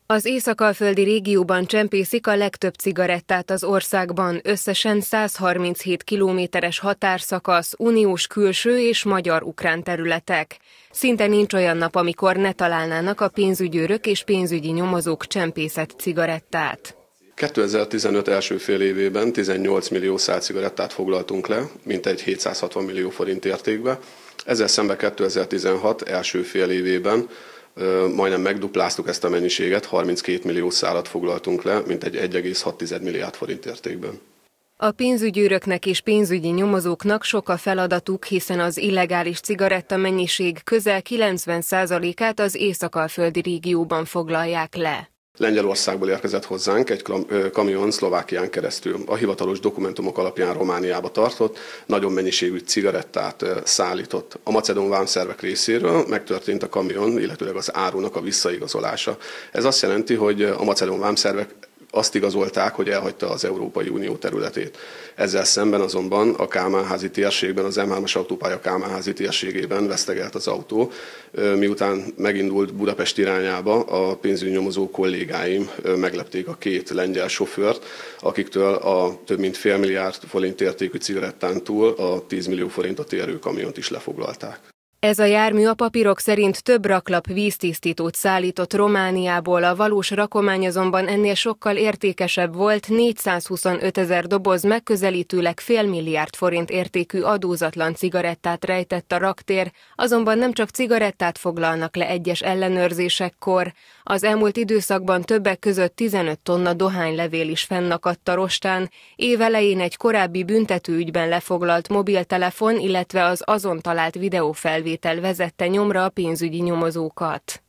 Az észak-alföldi régióban csempészik a legtöbb cigarettát az országban, összesen 137 kilométeres határszakasz, uniós külső és magyar-ukrán területek. Szinte nincs olyan nap, amikor ne találnának a pénzügyőrök és pénzügyi nyomozók csempészett cigarettát. 2015 első fél évében 18 millió szál cigarettát foglaltunk le, mintegy 760 millió forint értékbe. Ezzel szemben 2016 első fél évében majdnem megdupláztuk ezt a mennyiséget, 32 millió szálat foglaltunk le, mintegy 1,6 milliárd forint értékben. A pénzügyőröknek és pénzügyi nyomozóknak sok a feladatuk, hiszen az illegális cigaretta mennyiség közel 90%-át az észak-alföldi régióban foglalják le. Lengyelországból érkezett hozzánk egy kamion Szlovákián keresztül. A hivatalos dokumentumok alapján Romániába tartott, nagyobb mennyiségű cigarettát szállított. A macedón vámszervek részéről megtörtént a kamion, illetőleg az árunak a visszaigazolása. Ez azt jelenti, hogy a macedón vámszervek azt igazolták, hogy elhagyta az Európai Unió területét. Ezzel szemben azonban a Kálmán-házi térségben, az M3-as autópálya Kálmán-házi térségében vesztegelt az autó. Miután megindult Budapest irányába, a pénzügynyomozó kollégáim meglepték a két lengyel sofőrt, akiktől a több mint fél milliárd forint értékű cigarettán túl a 10 millió forintot érő kamiont is lefoglalták. Ez a jármű a papírok szerint több raklap víztisztítót szállított Romániából, a valós rakomány azonban ennél sokkal értékesebb volt, 425 000 doboz megközelítőleg fél milliárd forint értékű adózatlan cigarettát rejtett a raktér, azonban nem csak cigarettát foglalnak le egyes ellenőrzésekkor. Az elmúlt időszakban többek között 15 tonna dohánylevél is fennakadt a rostán, évelején egy korábbi büntetőügyben lefoglalt mobiltelefon, illetve az azon talált videófelvétel vezette nyomra a pénzügyi nyomozókat.